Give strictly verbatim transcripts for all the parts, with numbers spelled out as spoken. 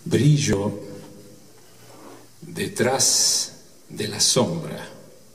brillo detrás de la sombra.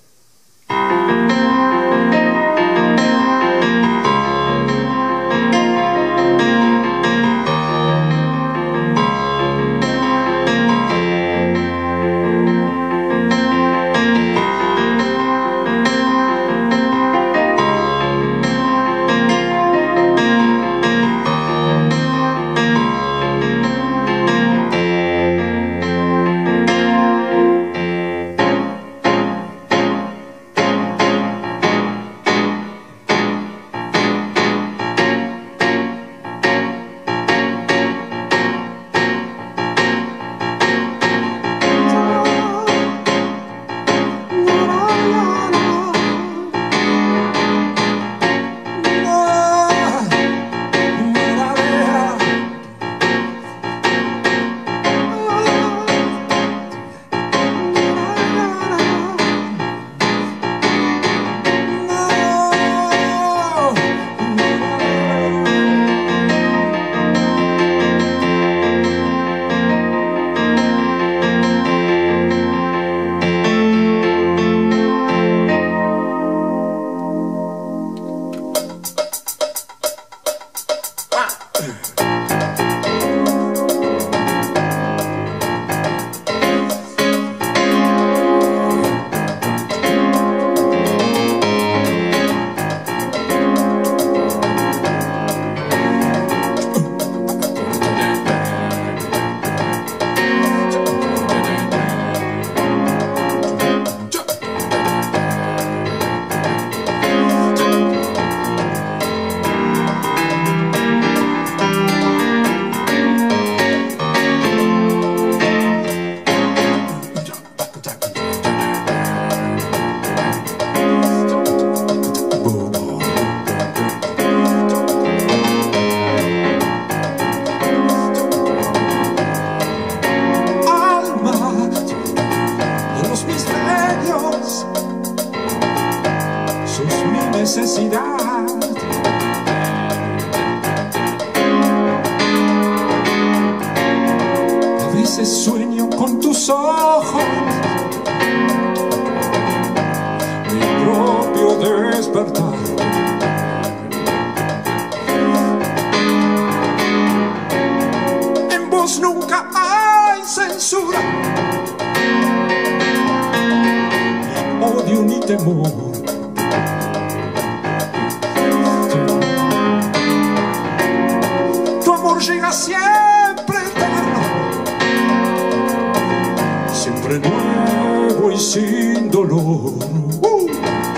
Necesidad. A veces sueño con tus ojos, mi propio despertar. En vos nunca hay censura, ni odio ni temor. Llega siempre eterno, siempre nuevo y sin dolor. Uh.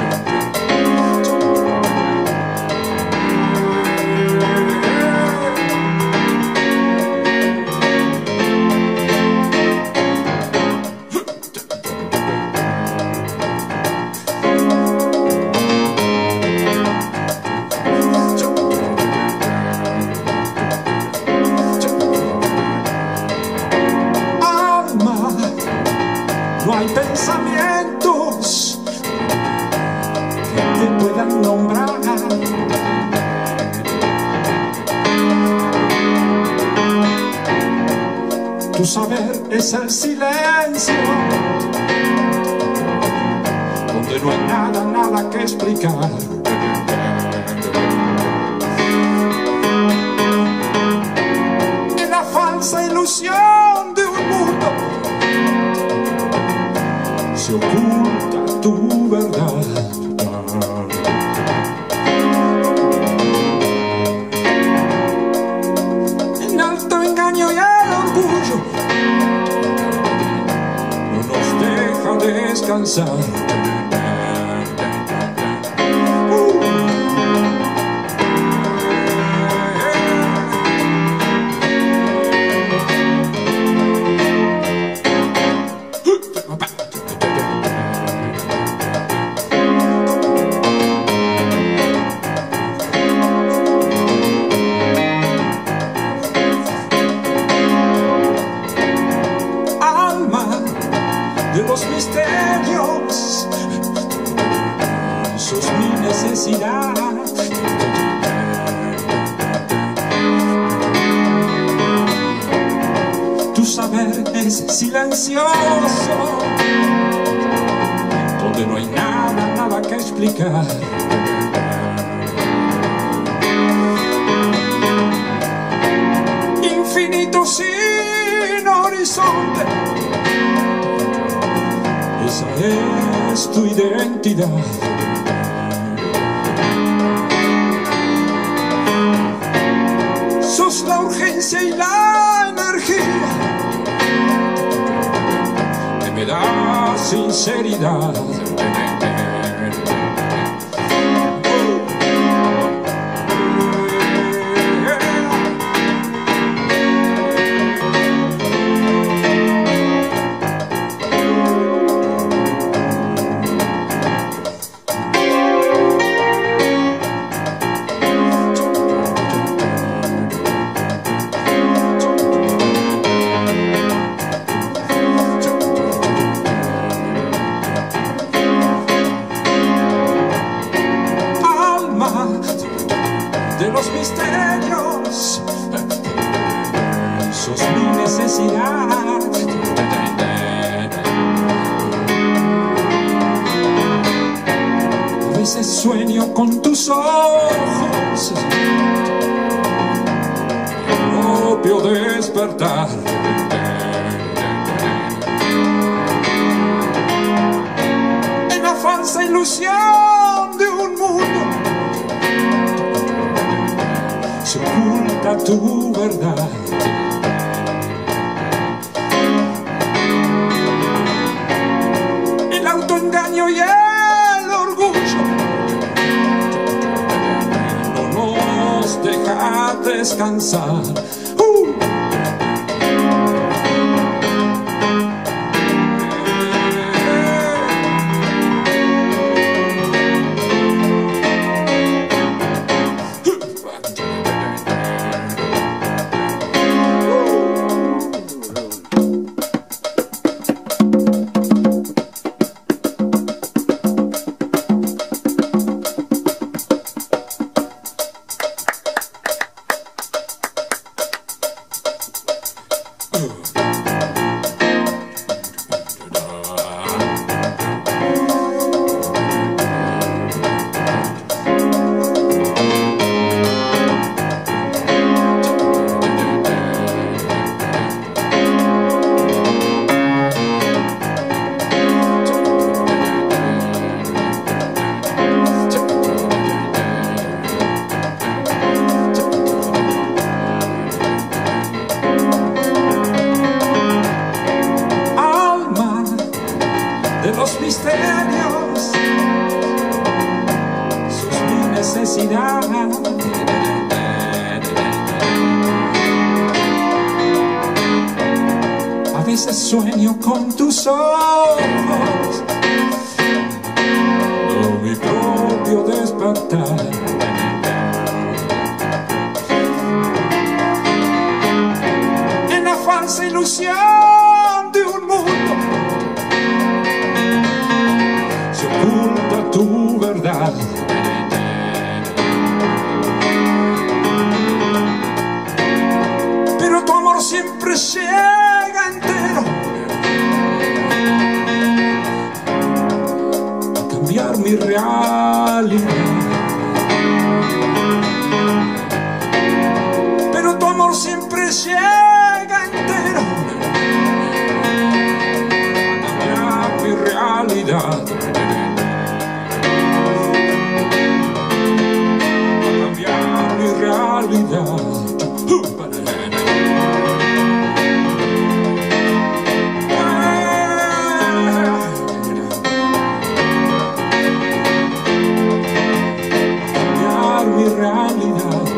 No hay pensamientos que te puedan nombrar. Tu saber es el silencio, donde no hay nada, nada que explicar. En la falsa ilusión de un mundo se oculta tu verdad. En alto engaño y el orgullo no nos deja descansar. De los misterios silencioso, donde no hay nada, nada que explicar. Infinito sin horizonte, esa es tu identidad. Sos la urgencia y la energía que me da sinceridad. De los misterios, sos mi necesidad. A veces sueño con tus ojos, el propio despertar. En la falsa ilusión de un mundo se oculta tu verdad. El autoengaño y el orgullo no nos deja descansar. Uh. De los misterios, sos mi necesidad. A veces sueño con tus ojos, oh, mi propio despertar. En la falsa ilusión de un mundo se oculta tu verdad. Pero tu amor siempre llega entero a cambiar mi realidad. Pero tu amor siempre llega entero a cambiar mi realidad. Realidad. Cambiar mi realidad.